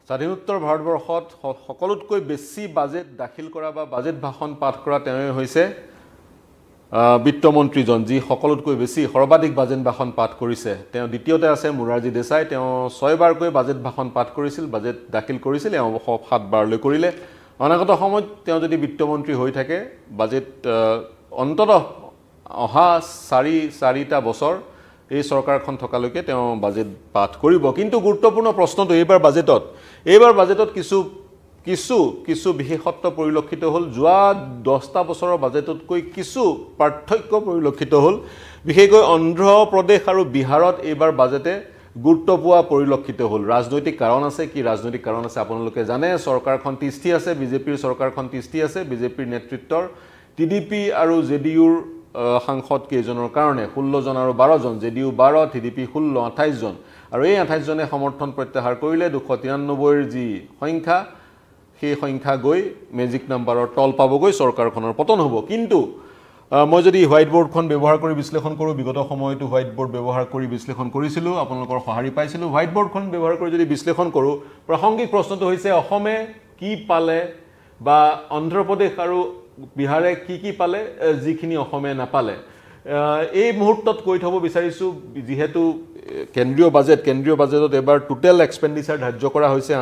স্বাধীনোত্তৰ ভাৰতবৰ্ষত সকলোতকৈ বেছি বাজেট দাখিল কৰা বা বাজেট ভাষণ পাঠ কৰা তেওঁ হৈছে বিত্তমন্ত্ৰীজন যি সকলোতকৈ বেছি সৰ্বাধিক বাজেট ভাষণ পাঠ কৰিছে তেওঁ দ্বিতীয়তে আছে মুৰাৰজী দেশাই তেওঁ 6 বাৰকৈ বাজেট ভাষণ পাঠ কৰিছিল বাজেট দাখিল কৰিছিল এওঁ 7 বাৰলৈ কৰিলে অনাগত সময়ত তেওঁ যদি বিত্তমন্ত্ৰী হৈ থাকে বাজেট অন্ততঃ অহা 4টা বছৰ এই সৰকাৰখন থকালৈকে তেওঁ বাজেট পাঠ কৰিব কিন্তু গুৰুত্বপূৰ্ণ প্ৰশ্নটো এইবাৰ বাজেটত কিছু বিশেষত্ব পৰিলক্ষিত হ'ল যোৱা 10টা বছৰৰ বাজেটতকৈ কিছু পাৰ্থক্য পৰিলক্ষিত হ'ল বিশেষকৈ অন্ধ্ৰ প্ৰদেশ আৰু বিহাৰত এইবাৰ বাজেটে গুৰুত্ব পোৱা পৰিলক্ষিত হ'ল ৰাজনৈতিক কাৰণ আছে কি ৰাজনৈতিক কাৰণ আছে আপোনালোকে জানে চৰকাৰখন তিষ্ঠি আছে বিজেপিৰ চৰকাৰখন তিষ্ঠি আছে বিজেপিৰ নেতৃত্বৰ টিডিপি আৰু জেডিইউৰ সাংসদ কেইজনৰ কাৰণে 16 জন আৰু 12 জন জেডিইউ 12 টিডিপি 16 28 জন আৰু এই 28 জনে সমৰ্থন প্ৰত্যাহাৰ কৰিলে 293ৰ যি সংখ্যা সেই সংখ্যা গৈ মেজিক নাম্বাৰৰ তল পাবগৈ চৰকাৰখনৰ পতন হ'ব কিন্তু মই যদি হোৱাইট বোৰ্ডখন ব্যৱহাৰ কৰি বিশ্লেষণ কৰোঁ বিগত সময়তো হোৱাইট বোৰ্ড ব্যৱহাৰ কৰি বিশ্লেষণ কৰিছিলোঁ আপোনালোকৰ সহাৰি পাইছিলোঁ হোৱাইট বোৰ্ডখন ব্যৱহাৰ কৰি যদি বিশ্লেষণ কৰোঁ প্ৰাসংগিক প্ৰশ্নটো হৈছে অসমে কি পালে বা অন্ধ্ৰ প্ৰদেশ আৰু বিহাৰে কি পালে যিখিনি অসমে নাপালে এই মুহূৰ্তত কৈ থব বিচাৰিছো যেহেতু কেন্দ্ৰীয় বাজেটত এবাৰ টোটাল এক্সপেন্ডিচাৰ ধাৰ্য কৰা হৈছে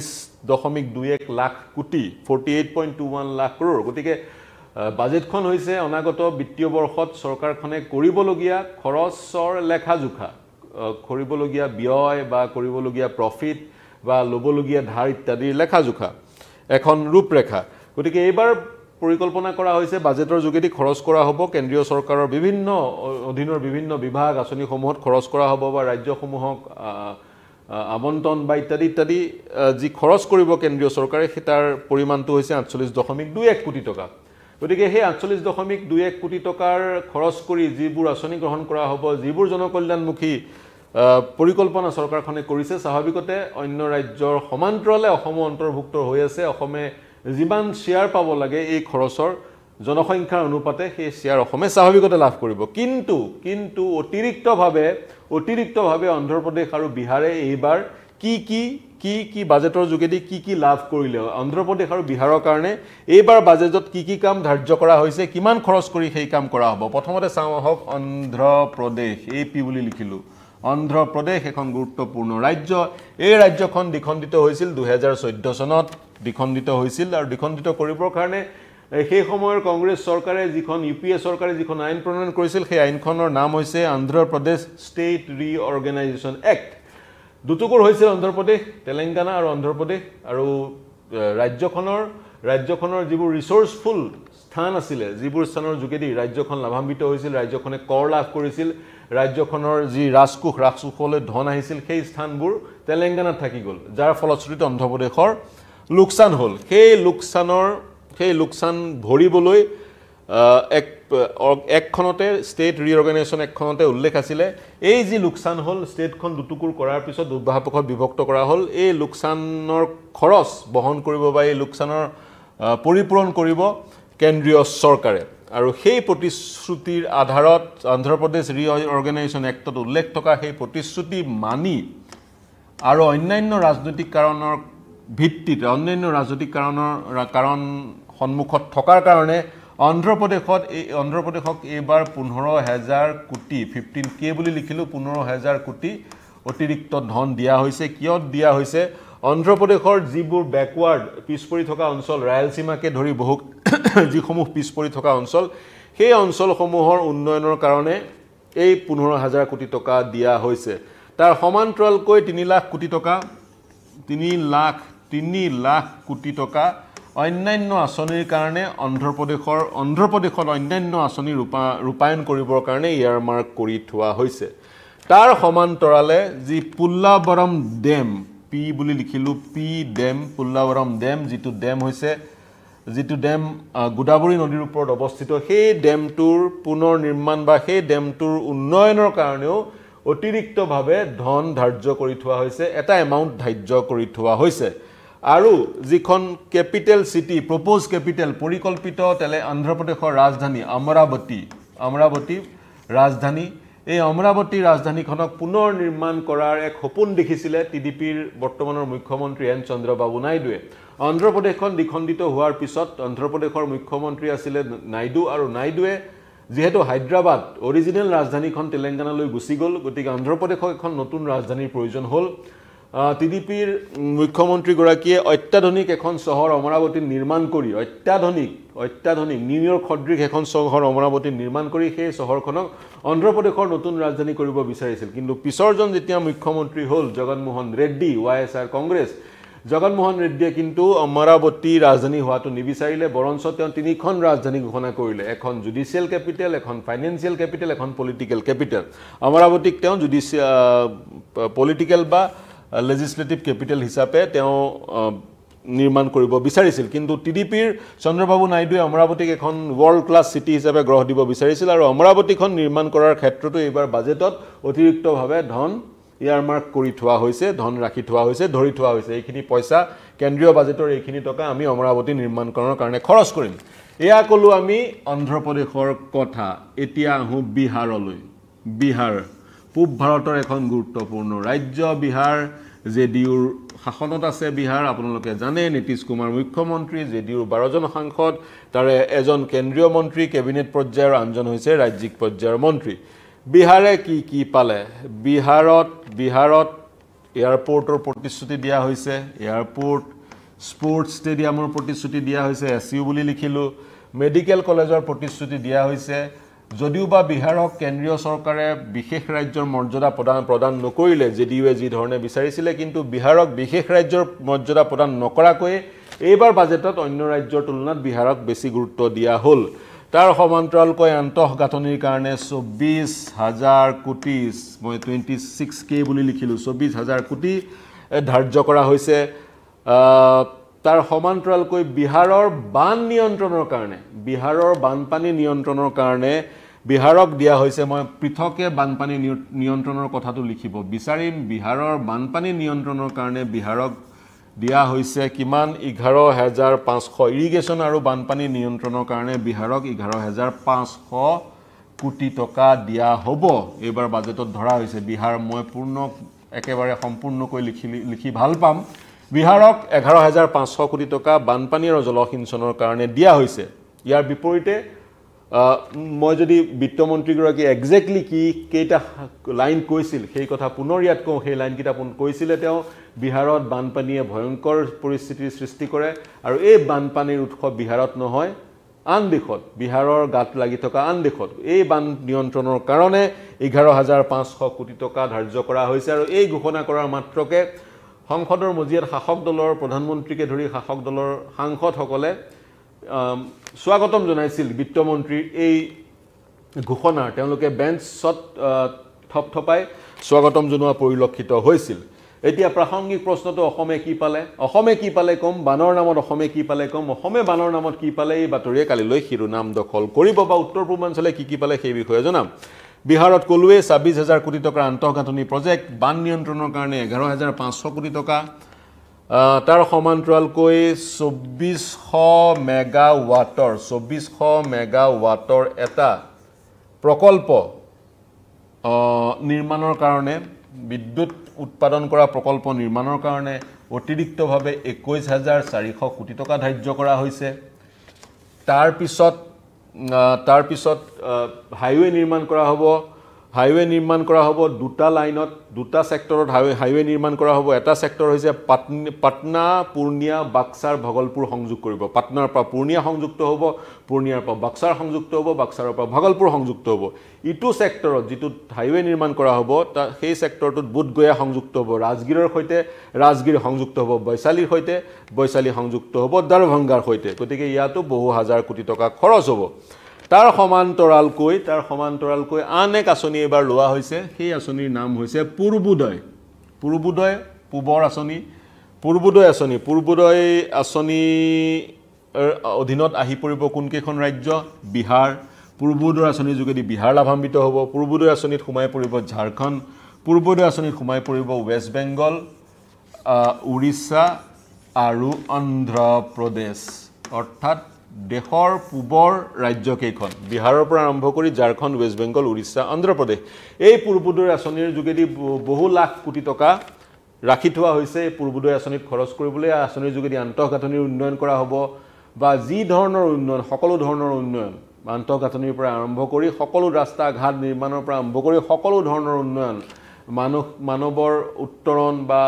48.21 লাখ কোটি 48.21 লাখ কৰোৰ গতিকে বাজেটখন হৈছে অনাগত বিত্তীয় বৰ্ষত চৰকাৰখনে কৰিবলগীয়া খৰচৰ লেখাজোখা কৰিবলগীয়া ব্যয় বা কৰিবলগীয়া প্ৰফিট বা লবলগীয়া ধাৰ ইত্যাদিৰ লেখাজোখা এখন ৰূপৰেখা গতিকে এইবাৰ পৰিকল্পনা কৰা হৈছে বাজেটৰ যোগেদি খৰচ কৰা হ'ব কেন্দ্ৰীয় চৰকাৰৰ বিভিন্ন অধীনৰ বিভিন্ন বিভাগ আঁচনিসমূহত খৰচ কৰা হ'ব বা ৰাজ্যসমূহক আবণ্টন বা ইত্যাদি যি খৰচ কৰিব কেন্দ্ৰীয় চৰকাৰে তাৰ পৰিমাণটো হৈছে 48.21 কোটি টকা গতিকে সেই 48.21 কোটি টকাৰ খৰচ কৰি যিবোৰ আঁচনি গ্ৰহণ কৰা হ'ব যিবোৰ জনকল্যাণমুখী পৰিকল্পনা চৰকাৰখনে কৰিছে স্বাভাৱিকতে অন্য ৰাজ্যৰ সমান্তৰালে অসম অন্তৰ্ভুক্ত হৈ আছে অসমে যিমান শেয়াৰ পাব লাগে এই খৰচৰ জনসংখ্যাৰ অনুপাতে সেই শেয়াৰ অসমে স্বাভাৱিকতে লাভ কৰিব কিন্তু অতিৰিক্তভাৱে অন্ধ্ৰ প্ৰদেশ আৰু বিহাৰে এইবাৰ কি বাজেটৰ যোগেদি কি লাভ কৰিলে অন্ধ্ৰ প্ৰদেশ আৰু বিহাৰৰ কাৰণে এইবাৰ বাজেটত কি কাম ধাৰ্য কৰা হৈছে কিমান খৰচ কৰি সেই কাম কৰা হ'ব প্ৰথমতে চাওঁ আহক অন্ধ্ৰ প্ৰদেশ এপি বুলি লিখিলো অন্ধ্ৰ প্ৰদেশ এখন গুৰুত্বপূৰ্ণ ৰাজ্য এই ৰাজ্যখন দ্বিখণ্ডিত হৈছিল 2014 চনত দ্বিখণ্ডিত হৈছিল আৰু দ্বিখণ্ডিত কৰিবৰ কাৰণে সেই সময়ৰ কংগ্ৰেছ চৰকাৰে যিখন ইউপিএ চৰকাৰে যিখন আইন প্ৰণয়ন কৰিছিল সেই আইনখনৰ নাম হৈছে Andhra Pradesh state reorganisation act দুটুকুৰ হৈছিল অন্ধ্ৰ প্ৰদেশ তেলেংগানা আৰু অন্ধ্ৰ প্ৰদেশ আৰু ৰাজ্যখনৰ যিবোৰ ৰিসোৰ্সফুল স্থান আছিল যিবোৰ স্থানৰ যোগেদি ৰাজ্যখন লাভান্বিত হৈছিল ৰাজ্যখনে কৰ লাভ কৰিছিল ৰাজ্যখনৰ যি ৰাজকোষলৈ ধন আহিছিল সেই স্থানবোৰ তেলেংগানাত থাকি গ'ল যাৰ ফলশ্ৰুতিত অন্ধ্ৰ প্ৰদেশৰ লোকসান হ'ল সেই লোকসান ভৰিবলৈ একখনতে ষ্টেট ৰিঅৰ্গেনাইজেশ্যন একখনতে উল্লেখ আছিল এই যি লোকসান হ'ল ষ্টেটখন দুটুকুৰ কৰাৰ পিছত দুভাগত বিভক্ত কৰা হ'ল এই লোকসানৰ খৰচ বহন কৰিব বা এই লোকসানৰ পৰিপূৰণ কৰিব কেন্দ্ৰীয় চৰকাৰে আৰু সেই প্ৰতিশ্ৰুতিৰ আধাৰত অন্ধ্ৰ প্ৰদেশ ৰিঅৰ্গেনাইজেশ্যন এক্টত উল্লেখ থকা সেই প্ৰতিশ্ৰুতি মানি আৰু অন্যান্য ৰাজনৈতিক কাৰণৰ ভিত্তিত অন্যান্য ৰাজনৈতিক কাৰণ সন্মুখত থকাৰ কাৰণে অন্ধ্ৰ প্ৰদেশক এইবাৰ 15,000 কোটি 15K বুলি লিখিলো 15,000 কোটি অতিৰিক্ত ধন দিয়া হৈছে কিয় দিয়া হৈছে অন্ধ্ৰ প্ৰদেশৰ যিবোৰ ব্যাকৱাৰ্ড পিছপৰি থকা অঞ্চল ৰায়লসীমাকে ধৰি বহু যিসমূহ পিছপৰি থকা অঞ্চল সেই অঞ্চলসমূহৰ উন্নয়নৰ কাৰণে এই 15,000 কোটি টকা দিয়া হৈছে তাৰ সমান্তৰালকৈ 3 লাখ কোটি টকা অন্যান্য আঁচনিৰ কাৰণে অন্ধ্ৰ প্ৰদেশত অন্যান্য আঁচনি ৰূপায়ণ কৰিবৰ কাৰণে ইয়াৰ মাৰ্ক কৰি থোৱা হৈছে তাৰ সমান্তৰালে যি পুল্লাৱৰম ডেম পি বুলি লিখিলো পি ডেম পুল্লাৱৰম ডেম যিটো ডেম গোদাবৰী নদীৰ ওপৰত অৱস্থিত সেই ডেমটোৰ পুনৰ নিৰ্মাণ বা সেই ডেমটোৰ উন্নয়নৰ কাৰণেও অতিৰিক্তভাৱে ধন ধাৰ্য কৰি থোৱা হৈছে এটা এমাউণ্ট ধাৰ্য কৰি থোৱা হৈছে আৰু যিখন ক্যাপিটেল সিটি প্ৰপ'জ ক্যাপিটেল পৰিকল্পিত অন্ধ্ৰ প্ৰদেশৰ ৰাজধানী অমৰাৱতী ৰাজধানী এই অমৰাৱতী ৰাজধানীখনক পুনৰ নিৰ্মাণ কৰাৰ এক সপোন দেখিছিলে টিডিপিৰ বৰ্তমানৰ মুখ্যমন্ত্ৰী এন চন্দ্ৰবাবু নাইডুৱে অন্ধ্ৰপ্ৰদেশখন দ্বিখণ্ডিত হোৱাৰ পিছত অন্ধ্ৰপ্ৰদেশৰ মুখ্যমন্ত্ৰী আছিলে নাইডু আৰু নাইডুৱে যেহেতু হায়দৰাবাদ অৰিজিনেল ৰাজধানীখন তেলেংগানালৈ গুচি গ'ল গতিকে অন্ধ্ৰপ্ৰদেশক এখন নতুন ৰাজধানীৰ প্ৰয়োজন হ'ল টিডিপিৰ মুখ্যমন্ত্ৰীগৰাকীয়ে অত্যাধুনিক এখন চহৰ অমৰাৱতী নিৰ্মাণ কৰি অত্যাধুনিক নিউয়ৰ্ক সদৃশ এখন চহৰ অমৰাৱতী নিৰ্মাণ কৰি সেই চহৰখনক অন্ধ্ৰপ্ৰদেশৰ নতুন ৰাজধানী কৰিব বিচাৰিছিল কিন্তু পিছৰজন যেতিয়া মুখ্যমন্ত্ৰী হ'ল জগনমোহন ৰেড্ডি YSR কংগ্ৰেছ জগনমোহন ৰেড্ডিয়ে কিন্তু অমৰাৱতী ৰাজধানী হোৱাটো নিবিচাৰিলে বৰঞ্চ তেওঁ তিনিখন ৰাজধানী ঘোষণা কৰিলে এখন জুডিচিয়েল কেপিটেল এখন ফাইনেন্সিয়েল কেপিটেল এখন পলিটিকেল কেপিটেল অমৰাৱতীক তেওঁ পলিটিকেল বা legislative capital হিচাপে তেওঁ নিৰ্মাণ কৰিব বিচাৰিছিল কিন্তু টিডিপিৰ চন্দ্ৰবাবু নাইডুৱে অমৰাৱতীক এখন ওয়াৰ্ল্ড ক্লাছ সিটি হিচাপে গ্ৰহ দিব বিচাৰিছিল আৰু অমৰাৱতীখন নিৰ্মাণ কৰাৰ ক্ষেত্ৰতো এইবাৰ বাজেটত অতিৰিক্তভাৱে ধন ইয়াৰমাৰ্ক কৰি থোৱা হৈছে ধন ৰাখি থোৱা হৈছে ধৰি থোৱা হৈছে এইখিনি পইচা কেন্দ্ৰীয় বাজেটৰ এইখিনি টকা আমি অমৰাৱতী নিৰ্মাণকৰণৰ কাৰণে খৰচ কৰিম এয়া কলো আমি অন্ধ্ৰপ্ৰদেশৰ কথা এতিয়া আহো বিহাৰলৈ বিহাৰ পূব ভাৰতৰ এখন গুৰুত্বপূৰ্ণ ৰাজ্য বিহাৰ জেডিউৰ শাসনত আছে বিহাৰ আপোনালোকে জানে নীতিশ কুমাৰ মুখ্যমন্ত্ৰী জেডিউৰ 12 জন সাংসদ তাৰে এজন কেন্দ্ৰীয় মন্ত্ৰী কেবিনেট পৰ্যায়ৰ আনজন হৈছে ৰাজ্যিক পৰ্যায়ৰ মন্ত্ৰী বিহাৰে কি পালে বিহাৰত এয়াৰপোৰ্টৰ প্ৰতিশ্ৰুতি দিয়া হৈছে এয়াৰপোৰ্ট স্পৰ্টছ ষ্টেডিয়ামৰ প্ৰতিশ্ৰুতি দিয়া হৈছে এসইউ বুলি লিখিলো মেডিকেল কলেজৰ প্ৰতিশ্ৰুতি দিয়া হৈছে যদিও বা বিহাৰক কেন্দ্ৰীয় চৰকাৰে বিশেষ ৰাজ্যৰ মৰ্যাদা প্ৰদান নকৰিলে জেডিউৱে যি ধৰণে বিচাৰিছিলে কিন্তু বিহাৰক বিশেষ ৰাজ্যৰ মৰ্যাদা প্ৰদান নকৰাকৈ এইবাৰ বাজেটত অন্য ৰাজ্যৰ তুলনাত বিহাৰক বেছি গুৰুত্ব দিয়া হ'ল তাৰ সমান্তৰালকৈ আন্তঃগাঁথনিৰ কাৰণে 24000 কোটি মই 26k বুলি লিখিলো 24000 কোটি ধাৰ্য কৰা হৈছে তাৰ সমান্তৰালকৈ বিহাৰৰ বান নিয়ন্ত্ৰণৰ কাৰণে বিহাৰৰ বানপানী নিয়ন্ত্ৰণৰ কাৰণে বিহাৰক দিয়া হৈছে মই পৃথকে বানপানী নিয়ন্ত্ৰণৰ কথাটো লিখিব বিচাৰিম বিহাৰৰ বানপানী নিয়ন্ত্ৰণৰ কাৰণে বিহাৰক দিয়া হৈছে কিমান 11500 ইৰিগেশ্যন আৰু বানপানী নিয়ন্ত্ৰণৰ কাৰণে বিহাৰক 11500 কোটি টকা দিয়া হ'ব এইবাৰ বাজেটত ধৰা হৈছে বিহাৰ মই একেবাৰে সম্পূৰ্ণকৈ লিখি ভাল পাম বিহাৰক 11500 কোটি টকা বানপানী আৰু জলসিঞ্চনৰ কাৰণে দিয়া হৈছে ইয়াৰ বিপৰীতে মই যদি বিত্তমন্ত্ৰী গৰাকী এক্স্যাক্টলি কেইটা লাইন কৈছিল সেই কথা পুনৰ ইয়াত কওঁ সেই লাইন কিটা কৈছিলে তেওঁ বিহাৰত বানপানীয়ে ভয়ংকৰ পৰিস্থিতিৰ সৃষ্টি কৰে আৰু এই বানপানীৰ উৎস বিহাৰত নহয় আন দেশত বিহাৰৰ গাত লাগি থকা আন দেশত এই বান নিয়ন্ত্ৰণৰ কাৰণে 11500 কোটি টকা ধাৰ্য কৰা হৈছে আৰু এই ঘোষণা কৰাৰ মাত্ৰকে সংসদৰ মজিয়াত শাসক দলৰ প্ৰধানমন্ত্ৰীকে ধৰি শাসক দলৰ সাংসদসকলে স্বাগতম জনাইছিল বিত্তমন্ত্ৰীৰ এই ঘোষণাৰ তেওঁলোকে বেঞ্চত থপথপাই স্বাগতম জনোৱা পৰিলক্ষিত হৈছিল এতিয়া প্ৰাসংগিক প্ৰশ্নটো অসমে কি পালে কম বানৰ নামত অসমে কি পালে কম অসমে বানৰ নামত কি পালে এই বাতৰিয়ে কালিলৈ শিৰোনাম দখল কৰিব বা উত্তৰ পূৰ্বাঞ্চলে কি পালে সেই বিষয়ে জনাম বিহাৰত কলুৱে 26000 কোটি টকাৰ আন্তঃগাঁথনি প্ৰজেক্ট বান নিয়ন্ত্ৰণৰ কাৰণে 11500 কোটি টকা তাৰ সমান্তৰালকৈ 2400 মেগাৱাটৰ এটা প্ৰকল্প নিৰ্মাণৰ কাৰণে বিদ্যুৎ উৎপাদন কৰা প্ৰকল্প নিৰ্মাণৰ কাৰণে অতিৰিক্তভাৱে 21400 কোটি টকা ধাৰ্য কৰা হৈছে তাৰ পিছত হাইৱে নিৰ্মাণ কৰা হ'ব দুটা লাইনত দুটা সেক্টৰত হাইৱে নিৰ্মাণ কৰা হ'ব এটা সেক্টৰ হৈছে পাটনা পূৰ্ণিয়া বাক্সাৰ ভগলপুৰ সংযোগ কৰিব পাটনাৰ পৰা পূৰ্ণিয়া সংযুক্ত হ'ব পূৰ্ণিয়াৰ পৰা বাক্সাৰ সংযুক্ত হ'ব বাক্সাৰৰ পৰা ভগলপুৰ সংযুক্ত হ'ব ইটো সেক্টৰত যেটো হাইৱে নিৰ্মাণ কৰা হ'ব সেই সেক্টৰটোত বুধগয়া সংযুক্ত হ'ব ৰাজগিৰৰ সৈতে ৰাজগিৰ সংযুক্ত হ'ব বৈশালীৰ সৈতে বৈশালী সংযুক্ত হ'ব দৰভংগাৰ সৈতে গতিকে ইয়াতো বহু হাজাৰ কোটি টকা খৰচ হ'ব তাৰ সমান্তৰালকৈ আন এক আঁচনি এবাৰ লোৱা হৈছে সেই আঁচনিৰ নাম হৈছে পূৰ্বোদয় আঁচনি অধীনত আহি পৰিব কোনকেইখন ৰাজ্য বিহাৰ পূৰ্বোদয় আঁচনিৰ যোগেদি বিহাৰ লাভান্বিত হ'ব পূৰ্বোদয় আঁচনিত সোমাই পৰিব ঝাৰখণ্ড পূৰ্বোদয় আঁচনিত সোমাই পৰিব ৱেষ্ট বেংগল উৰিষ্যা আৰু অন্ধ্ৰ প্ৰদেশ অৰ্থাৎ দেশৰ পূবৰ ৰাজ্যকেইখন বিহাৰৰ পৰা আৰম্ভ কৰি ঝাৰখণ্ড ৱেষ্ট বেংগল উৰিষ্যা অন্ধ্ৰপ্ৰদেশ এই পূৰ্বোদয় আঁচনিৰ যোগেদি বহু লাখ কোটি টকা ৰাখি থোৱা হৈছে পূৰ্বোদয় আঁচনিত খৰচ কৰিবলৈ আঁচনিৰ যোগেদি আন্তঃগাঁথনিৰ উন্নয়ন কৰা হ'ব বা যি ধৰণৰ উন্নয়ন সকলো ধৰণৰ উন্নয়ন আন্তঃগাঁথনিৰ পৰা আৰম্ভ কৰি সকলো ৰাস্তা ঘাট নিৰ্মাণৰ পৰা আৰম্ভ কৰি সকলো ধৰণৰ উন্নয়ন মানৱৰ উত্তৰণ বা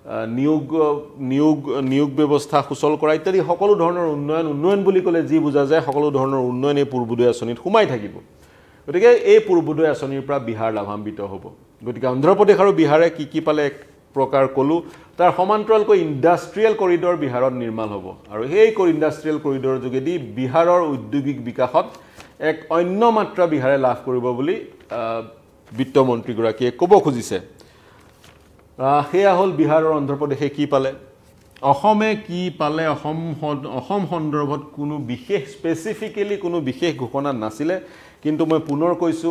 নিয়োগ ব্যৱস্থা সুচল কৰা ইত্যাদি সকলো ধৰণৰ উন্নয়ন বুলি ক'লে যি বুজা যায় সকলো ধৰণৰ উন্নয়ন এই পূৰ্বোদয় আঁচনিত সোমাই থাকিব গতিকে এই পূৰ্বোদয় আঁচনিৰ পৰা বিহাৰ লাভান্বিত হ'ব গতিকে অন্ধ্ৰপ্ৰদেশ আৰু বিহাৰে কি পালে এক প্ৰকাৰ কলো তাৰ সমান্তৰালকৈ ইণ্ডাষ্ট্ৰিয়েল কৰিডৰ বিহাৰত নিৰ্মাণ হ'ব আৰু এই ইণ্ডাষ্ট্ৰিয়েল কৰিডৰৰ যোগেদি বিহাৰৰ ঔদ্যোগিক বিকাশত এক অন্য মাত্ৰা বিহাৰে লাভ কৰিব বুলি বিত্তমন্ত্ৰীগৰাকীয়ে ক'ব খুজিছে হেয়া হল বিহাৰৰ অন্ধ্ৰপ্ৰদেশে কি পালে অসমে কি পালে অসম সন্দৰ্ভত কোনো বিশেষ স্পেচিফিকেলি কোনো বিশেষ ঘোষণা নাছিলে কিন্তু মই পুনৰ কৈছো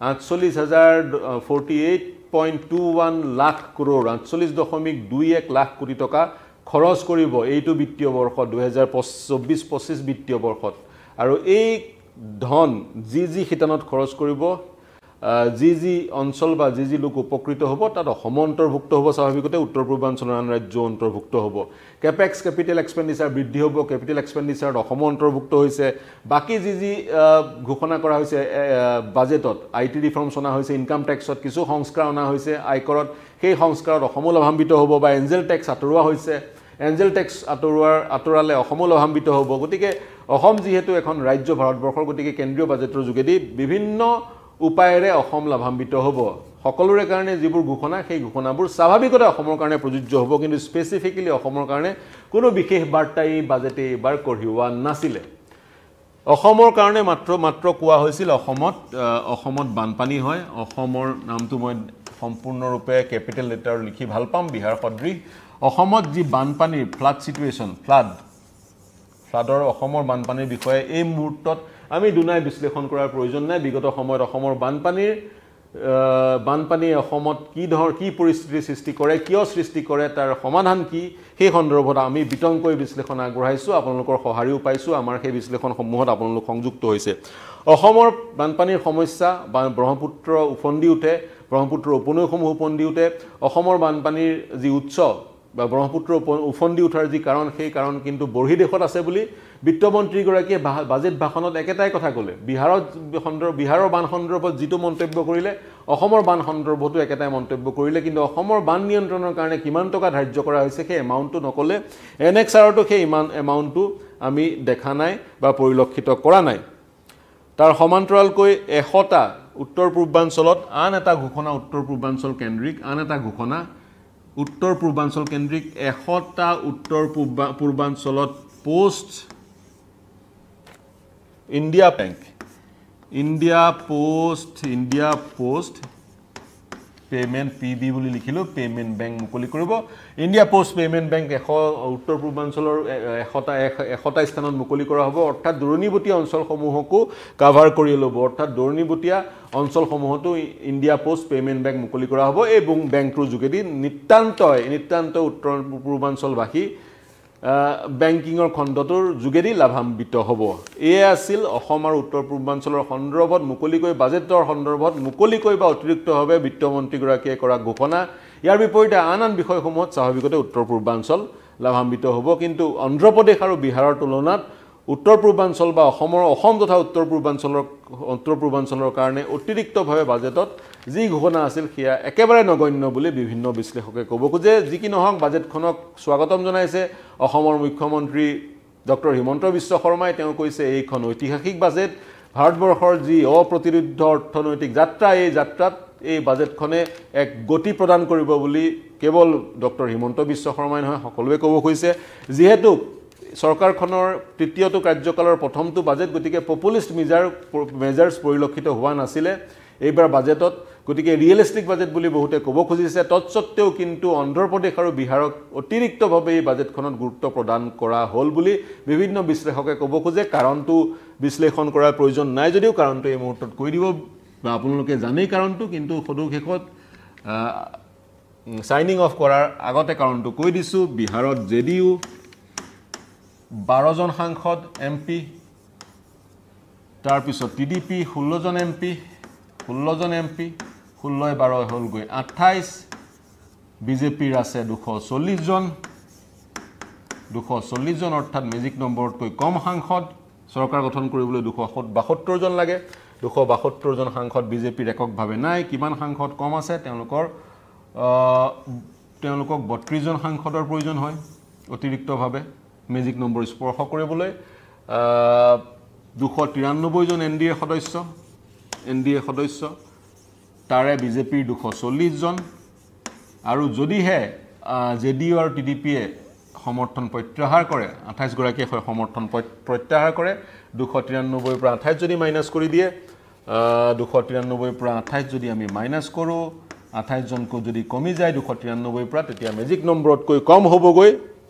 48.21 লাখ কৰোৰ 48.21 লাখ কোটি টকা খৰচ কৰিব এইটো বিত্তীয় বৰ্ষ 2024-25 বিত্তীয় বৰ্ষত আৰু এই ধন যি শিতানত খৰচ কৰিব যি অঞ্চল বা যি লোক উপকৃত হ'ব তাত অসম অন্তৰ্ভুক্ত হ'ব স্বাভাৱিকতে উত্তৰ পূৰ্বাঞ্চলৰ আন ৰাজ্য অন্তৰ্ভুক্ত হ'ব কেপেক্স কেপিটেল এক্সপেণ্ডিচাৰ বৃদ্ধি হ'ব কেপিটেল এক্সপেণ্ডিচাৰত অসম অন্তৰ্ভুক্ত হৈছে বাকি যি ঘোষণা কৰা হৈছে বাজেটত আইটি ৰিফৰ্মছ অনা হৈছে ইনকাম টেক্সত কিছু সংস্কাৰ অনা হৈছে আয়কৰত সেই সংস্কাৰত অসম লাভান্বিত হ'ব বা এঞ্জেল টেক্স আঁতৰোৱা হৈছে এঞ্জেল টেক্স আঁতৰালে অসম লাভান্বিত হ'ব গতিকে অসম যিহেতু এখন ৰাজ্য ভাৰতবৰ্ষৰ গতিকে কেন্দ্ৰীয় বাজেটৰ যোগেদি বিভিন্ন উপায়েৰে অসম লাভান্বিত হ'ব সকলোৰে কাৰণে যিবোৰ ঘোষণা সেই ঘোষণাবোৰ স্বাভাৱিকতে অসমৰ কাৰণে প্ৰযোজ্য হ'ব কিন্তু স্পেচিফিকেলি অসমৰ কাৰণে কোনো বিশেষ বাৰ্তা এই বাজেটে এবাৰ কঢ়িওৱা নাছিলে অসমৰ কাৰণে মাত্ৰ কোৱা হৈছিল অসমত বানপানী হয় অসমৰ নামটো মই সম্পূৰ্ণৰূপে কেপিটেল লেটাৰ লিখি ভাল পাম বিহাৰ সদৃশ অসমত যি বানপানীৰ ফ্লাড সিচুৱেশ্যন ফ্লাডৰ অসমৰ বানপানীৰ বিষয়ে এই মুহূৰ্তত আমি দুনাই বিশ্লেষণ কৰাৰ প্ৰয়োজন নাই বিগত সময়ত অসমৰ বানপানী অসমত কি পৰিস্থিতিৰ সৃষ্টি কৰে কিয় সৃষ্টি কৰে তাৰ সমাধান কি সেই সন্দৰ্ভত আমি বিতংকৈ বিশ্লেষণ আগবঢ়াইছো আপোনালোকৰ সহায়ও পাইছো আমাৰ সেই বিশ্লেষণসমূহত আপোনালোক সংযুক্ত হৈছে অসমৰ বানপানীৰ সমস্যা বা ব্ৰহ্মপুত্ৰ উফন্দি উঠে ব্ৰহ্মপুত্ৰ উপনৈসমূহ উফন্দি উঠে অসমৰ বানপানীৰ যি উৎস বা ব্ৰহ্মপুত্ৰ উফন্দি উঠাৰ যি কাৰণ সেই কাৰণ কিন্তু বৰ্হি দেশত আছে বুলি বিত্তমন্ত্ৰীগৰাকীয়ে বাজেট ভাষণত একেটাই কথা ক'লে বিহাৰৰ বান সন্দৰ্ভত যিটো মন্তব্য কৰিলে অসমৰ বান সন্দৰ্ভতো একেটাই মন্তব্য কৰিলে কিন্তু অসমৰ বান নিয়ন্ত্ৰণৰ কাৰণে কিমান টকা ধাৰ্য কৰা হৈছে সেই এমাউণ্টটো নকলে এনএক্সআৰটো সেই এমাউণ্টটো আমি দেখা নাই বা পৰিলক্ষিত কৰা নাই তাৰ সমান্তৰালকৈ 100টা উত্তৰ পূৰ্বাঞ্চলত আন এটা ঘোষণা উত্তৰ পূৰ্বাঞ্চল কেন্দ্ৰিক আন এটা ঘোষণা উত্তৰ পূৰ্বাঞ্চল কেন্দ্ৰিক 100টা উত্তৰ পূৰ্বাঞ্চলত post India post payment P B লিখিলো পেমেন্ট বেংক মুকলি কৰিব ইণ্ডিয়া পোষ্ট পেমেন্ট বেংক উত্তৰ পূৰ্বাঞ্চলৰ 100টা স্থানত মুকলি কৰা হ'ব অৰ্থাৎ দূৰণিবতীয়া অঞ্চলসমূহকো কভাৰ কৰি ল'ব অৰ্থাৎ দূৰণিবতীয়া অঞ্চলসমূহতো ইণ্ডিয়া পোষ্ট পেমেন্ট বেংক মুকলি কৰা হ'ব এই বেংকটোৰ যোগেদি নিতান্ত উত্তৰ পূৰ্বাঞ্চলবাসী বেংকিংৰ খণ্ডটোৰ যোগেদি লাভান্বিত হ'ব এয়া আছিল অসম আৰু উত্তৰ পূৰ্বাঞ্চলৰ সন্দৰ্ভত মুকলিকৈ বাজেটৰ সন্দৰ্ভত মুকলিকৈ বা অতিৰিক্তভাৱে বিত্তমন্ত্ৰীগৰাকীয়ে কৰা ঘোষণা ইয়াৰ বিপৰীতে আন বিষয়সমূহত স্বাভাৱিকতে উত্তৰ পূৰ্বাঞ্চল লাভান্বিত হ'ব কিন্তু অন্ধ্ৰপ্ৰদেশ আৰু বিহাৰৰ তুলনাত উত্তৰ পূৰ্বাঞ্চল বা অসম তথা উত্তৰ পূৰ্বাঞ্চলৰ কাৰণে অতিৰিক্তভাৱে বাজেটত যি ঘোষণা আছিল সেয়া একেবাৰে নগণ্য বুলি বিভিন্ন বিশ্লেষকে ক'ব খোজে যি কি নহওক বাজেটখনক স্বাগতম জনাইছে অসমৰ মুখ্যমন্ত্ৰী ডক্টৰ হিমন্ত বিশ্ব শৰ্মাই তেওঁ কৈছে এইখন ঐতিহাসিক বাজেট ভাৰতবৰ্ষৰ যি অপ্ৰতিৰোধ্য অৰ্থনৈতিক যাত্ৰা এই যাত্ৰাত এই বাজেটখনে এক গতি প্ৰদান কৰিব বুলি কেৱল ডক্টৰ হিমন্ত বিশ্ব শৰ্মাই নহয় সকলোৱে ক'ব খুজিছে যিহেতু সৰকাৰখনৰ তৃতীয়টো কাৰ্যকালৰ প্ৰথমটো বাজেট গতিকে পপুলিষ্ট মেজাৰ্ছ পৰিলক্ষিত হোৱা নাছিলে এইবাৰ বাজেটত গতিকে ৰিয়েলিষ্টিক বাজেট বুলি বহুতে ক'ব খুজিছে তৎসত্ত্বেও কিন্তু অন্ধ্ৰপ্ৰদেশ আৰু বিহাৰক অতিৰিক্তভাৱে এই বাজেটখনত গুৰুত্ব প্ৰদান কৰা হ'ল বুলি বিভিন্ন বিশ্লেষকে ক'ব খোজে কাৰণটো বিশ্লেষণ কৰাৰ প্ৰয়োজন নাই যদিও কাৰণটো এই মুহূৰ্তত কৈ দিব বা আপোনালোকে জানেই কাৰণটো কিন্তু সদুশেষত সাইনিং অফ কৰাৰ আগতে কাৰণটো কৈ দিছো বিহাৰত জেডিইউ 12 জন সাংসদ এমপি তাৰ পিছত টিডিপি 16 জন এমপি 16 12 হল গৈ 28 বিজেপিৰ আছে 240 জন অৰ্থাৎ মেজিক নম্বৰতকৈ কম সাংসদ সৰকাৰ গঠন কৰিবলৈ 272 জন লাগে 272 জন সাংসদ বিজেপিৰ এককভাৱে নাই কিমান সাংসদ কম আছে তেওঁলোকক 32 জন সাংসদৰ প্ৰয়োজন হয় অতিৰিক্তভাৱে মেজিক নম্বৰ স্পৰ্শ কৰিবলৈ 293 জন এনডিএ সদস্য তাৰে বিজেপিৰ 240 জন আৰু যদিহে জেডিইউ আৰু টিডিপিয়ে সমৰ্থন প্ৰত্যাহাৰ কৰে 28 গৰাকীয়ে সমৰ্থন প্ৰত্যাহাৰ কৰে 293 পৰা 28 যদি মাইনাস কৰি দিয়ে 293 পৰা 28 যদি আমি মাইনাস কৰো 28 জনকৈ যদি কমি যায় 293 পৰা তেতিয়া মেজিক নম্বৰতকৈ কম হ'বগৈ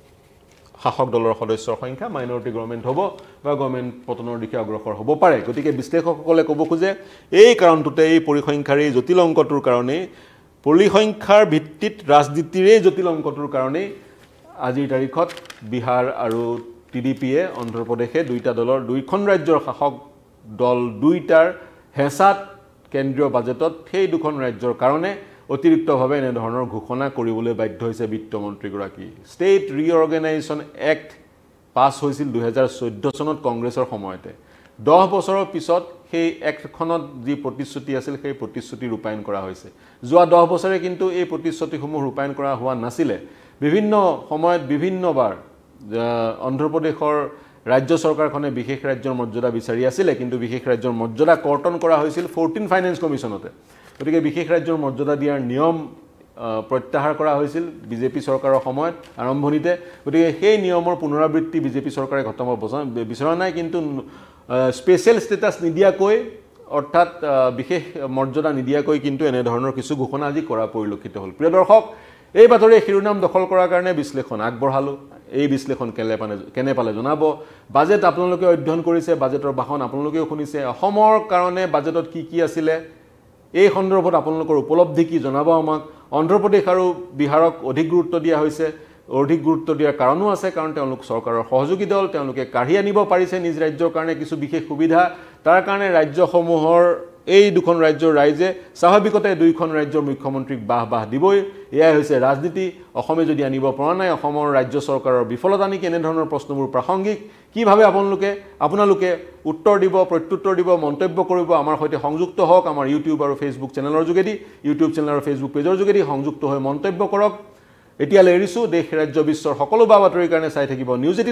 শাসক দলৰ সদস্যৰ সংখ্যা মাইনৰিটি গভৰ্ণমেণ্ট হ'ব বা গভৰ্ণমেণ্ট পতনৰ দিশে অগ্ৰসৰ হ'ব পাৰে গতিকে বিশ্লেষকসকলে ক'ব খোজে এই কাৰণটোতে এই পৰিসংখ্যাৰ এই জটিল অংকটোৰ কাৰণে পৰিসংখ্যাৰ ভিত্তিত ৰাজনীতিৰে জটিল অংকটোৰ কাৰণে আজিৰ তাৰিখত বিহাৰ আৰু টিডিপিয়ে অন্ধ্ৰ প্ৰদেশে দুইখন ৰাজ্যৰ শাসক দল দুইটাৰ হেঁচাত কেন্দ্ৰীয় বাজেটত সেই দুখন ৰাজ্যৰ কাৰণে অতিৰিক্তভাৱে এনে ধৰণৰ ঘোষণা কৰিবলৈ বাধ্য হৈছে বিত্তমন্ত্ৰীগৰাকী ষ্টেট ৰিঅৰ্গেনাইজেশ্যন এক্ট পাছ হৈছিল 2014 চনত কংগ্ৰেছৰ সময়তে 10 বছৰৰ পিছত সেই এক্টখনত যি প্ৰতিশ্ৰুতি আছিল সেই প্ৰতিশ্ৰুতি ৰূপায়ণ কৰা হৈছে যোৱা 10 বছৰে কিন্তু এই প্ৰতিশ্ৰুতিসমূহ ৰূপায়ণ কৰা হোৱা নাছিলে বিভিন্ন সময়ত বিভিন্নবাৰ অন্ধ্ৰ প্ৰদেশৰ ৰাজ্য চৰকাৰখনে বিশেষ ৰাজ্যৰ মৰ্যাদা বিচাৰি আছিল কিন্তু বিশেষ ৰাজ্যৰ মৰ্যাদা কৰ্তন কৰা হৈছিল 14 ফাইনেন্স কমিশনতে গতিকে বিশেষ ৰাজ্যৰ মৰ্যাদা দিয়াৰ নিয়ম প্ৰত্যাহাৰ কৰা হৈছিল বিজেপি চৰকাৰৰ সময়ত আৰম্ভণিতে গতিকে সেই নিয়মৰ পুনৰাবৃত্তি বিজেপি চৰকাৰে ঘটাব বিচৰা নাই কিন্তু স্পেশাল ষ্টেটাছ নিদিয়াকৈ অৰ্থাৎ বিশেষ মৰ্যাদা নিদিয়াকৈ কিন্তু এনে ধৰণৰ কিছু ঘোষণা আজি কৰা পৰিলক্ষিত হ'ল প্ৰিয় দৰ্শক এই বাতৰিৰ শিৰোনাম দখল কৰাৰ কাৰণে বিশ্লেষণ আগবঢ়ালো এই বিশ্লেষণ কেনে পালে জনাব বাজেট আপোনালোকে অধ্যয়ন কৰিছে বাজেটৰ ভাষণ আপোনালোকেও শুনিছে অসমৰ কাৰণে বাজেটত কি আছিলে এই সন্দৰ্ভত আপোনালোকৰ উপলব্ধি কি জনাব আমাক অন্ধ্ৰ প্ৰদেশ আৰু বিহাৰক অধিক গুৰুত্ব দিয়া হৈছে অধিক গুৰুত্ব দিয়াৰ কাৰণো আছে কাৰণ তেওঁলোক চৰকাৰৰ সহযোগী দল তেওঁলোকে কাঢ়ি আনিব পাৰিছে নিজ ৰাজ্যৰ কাৰণে কিছু বিশেষ সুবিধা তাৰ কাৰণে ৰাজ্যসমূহৰ এই দুখন ৰাজ্যৰ ৰাইজে স্বাভাৱিকতে দুইখন ৰাজ্যৰ মুখ্যমন্ত্ৰীক বাহ দিবই এয়াই হৈছে ৰাজনীতি অসমে যদি আনিব পৰা নাই অসমৰ ৰাজ্য চৰকাৰৰ বিফলতা নেকি এনে ধৰণৰ প্ৰশ্নবোৰ প্ৰাসংগিক কিভাৱে আপোনালোকে উত্তৰ দিব প্ৰত্যুত্তৰ দিব মন্তব্য কৰিব আমাৰ সৈতে সংযুক্ত হওক আমাৰ ইউটিউব আৰু ফেচবুক চেনেলৰ যোগেদি ইউটিউব চেনেল আৰু ফেচবুক পেজৰ যোগেদি সংযুক্ত হৈ মন্তব্য কৰক এতিয়ালৈ এৰিছো দেশ ৰাজ্য বিশ্বৰ সকলো বাতৰিৰ কাৰণে চাই থাকিব নিউজ 18